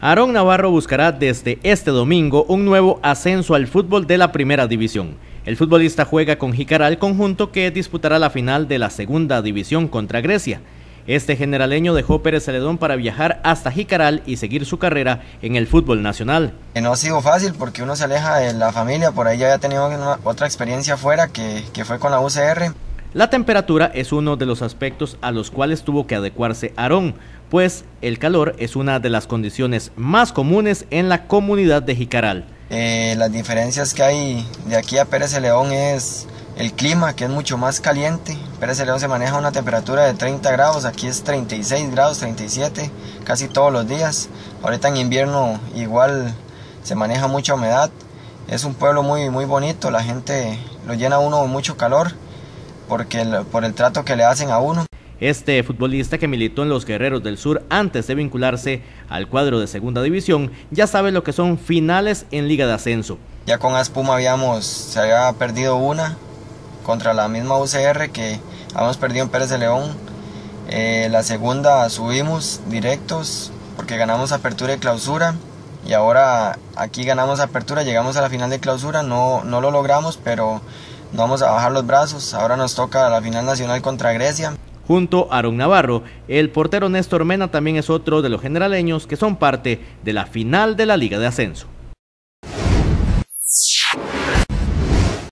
Aarón Navarro buscará desde este domingo un nuevo ascenso al fútbol de la primera división. El futbolista juega con Jicaral, conjunto que disputará la final de la segunda división contra Grecia. Este generaleño dejó Pérez Celedón para viajar hasta Jicaral y seguir su carrera en el fútbol nacional. No ha sido fácil porque uno se aleja de la familia, por ahí ya había tenido otra experiencia afuera que fue con la UCR. La temperatura es uno de los aspectos a los cuales tuvo que adecuarse Aarón, pues el calor es una de las condiciones más comunes en la comunidad de Jicaral. Las diferencias que hay de aquí a Pérez Celedón es el clima, que es mucho más caliente. Pérez Celedón se maneja a una temperatura de 30 grados, aquí es 36 grados, 37, casi todos los días. Ahorita en invierno igual se maneja mucha humedad. Es un pueblo muy bonito, la gente lo llena a uno con mucho calor por el trato que le hacen a uno. Este futbolista, que militó en los Guerreros del Sur antes de vincularse al cuadro de segunda división, ya sabe lo que son finales en Liga de Ascenso. Ya con Aspuma se había perdido una contra la misma UCR que habíamos perdido en Pérez Celedón. La segunda subimos directos porque ganamos apertura y clausura, y ahora aquí ganamos apertura, llegamos a la final de clausura, no lo logramos, pero no vamos a bajar los brazos. Ahora nos toca la final nacional contra Grecia. Junto a Aarón Navarro, el portero Néstor Mena también es otro de los generaleños que son parte de la final de la Liga de Ascenso.